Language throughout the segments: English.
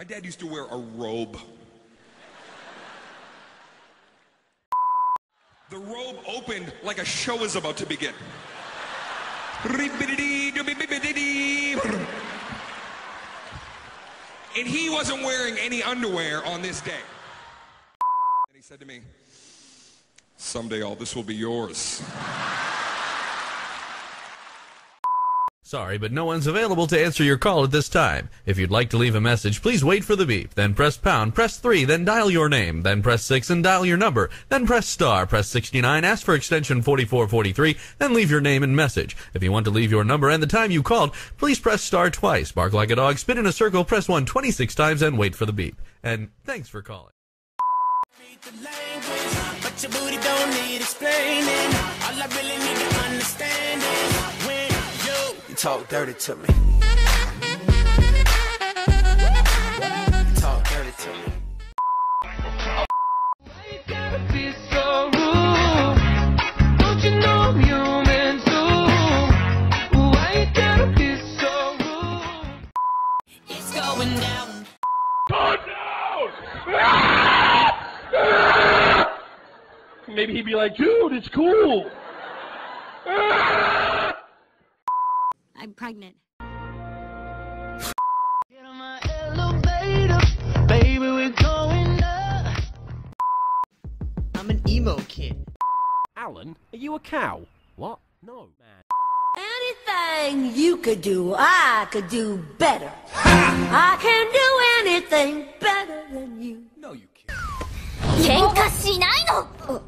My dad used to wear a robe. The robe opened like a show was about to begin. And he wasn't wearing any underwear on this day. And he said to me, "Someday all this will be yours." Sorry, but no one's available to answer your call at this time. If you'd like to leave a message, please wait for the beep. Then press pound, press 3, then dial your name. Then press 6 and dial your number. Then press star, press 69, ask for extension 4443, then leave your name and message. If you want to leave your number and the time you called, please press star twice. Bark like a dog, spin in a circle, press 1 26 times, and wait for the beep. And thanks for calling. But your booty don't need explaining. All I really need to understand is when you talk dirty to me. You talk dirty to me. Why you gotta be so rude? Don't you know I'm human too? Why you gotta be so rude? It's going down. Go down! Maybe he'd be like, dude, it's cool. I'm pregnant. Get on my elevator, baby, we're going up. I'm an emo kid. Alan, are you a cow? What? No, man. Anything you could do, I could do better. I can do anything better than you. No, you can't. 喧嘩しないの!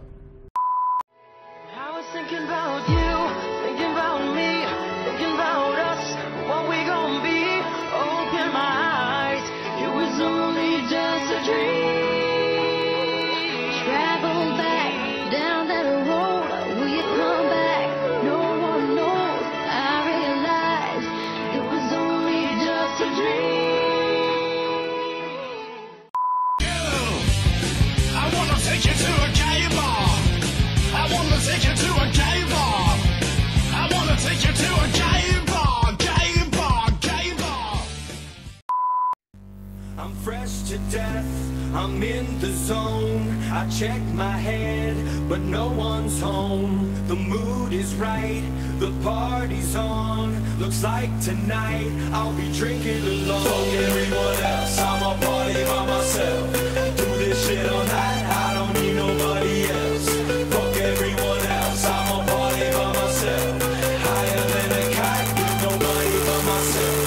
I was thinking about you, thinking about me, thinking about us, what we gonna be. Open my eyes, it was only just a dream. Travel back down that road, will you come back? No one knows. I realize it was only just a dream. I wanna take you to a gay bar. I wanna take you to a gay bar. I wanna take you to a gay bar, gay bar, gay bar. I'm fresh to death, I'm in the zone. I check my head, but no one's home. The mood is right, the party's on. Looks like tonight I'll be drinking alone. Fuck everyone else, I'ma party by myself. Do this shit all night, I don't need nobody else. Fuck everyone else, I'ma party by myself. Higher than a kite with nobody but myself.